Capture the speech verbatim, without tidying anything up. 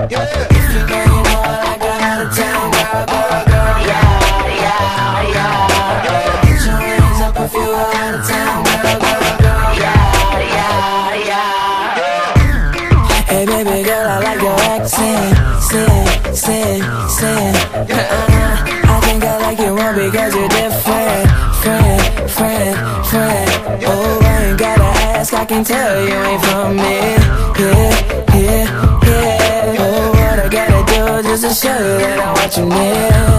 Yeah. If you know, you know I like a out of town girl, girl, girl. Yeah, yeah, yeah. Put your hands up if you are out of town girl, girl, girl. Yeah, yeah, yeah. Hey baby girl, I like your accent, sin, sin, sin. Uh-uh. I think I like you more because you're different, friend, friend, friend. Oh, I ain't gotta ask, I can tell you ain't from me. Yeah, yeah, yeah. Oh, what I gotta do just to show you that I want you near.